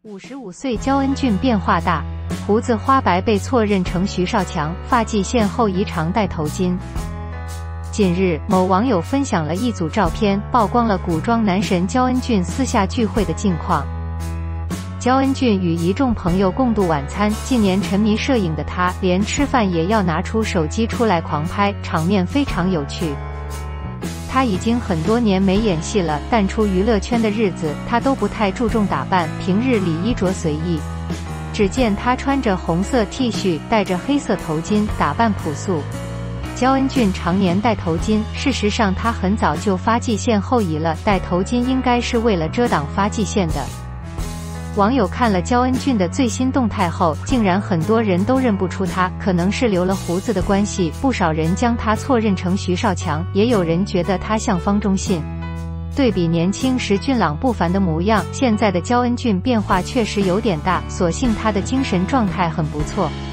55岁焦恩俊变化大，胡子花白被错认成徐少强，发际线后移常戴头巾。近日，某网友分享了一组照片，曝光了古装男神焦恩俊私下聚会的近况。焦恩俊与一众朋友共度晚餐，近年沉迷摄影的他，连吃饭也要拿出手机出来狂拍，场面非常有趣。他已经很多年没演戏了，淡出娱乐圈的日子，他都不太注重打扮，平日里衣着随意。只见他穿着红色 T 恤，戴着黑色头巾，打扮朴素。焦恩俊常年戴头巾，事实上他很早就发际线后移了，戴头巾应该是为了遮挡发际线的。网友看了焦恩俊的最新动态后，竟然很多人都认不出他，可能是留了胡子的关系，不少人将他错认成徐少强，也有人觉得他像方中信。对比年轻时俊朗不凡的模样，现在的焦恩俊变化确实有点大，所幸他的精神状态很不错。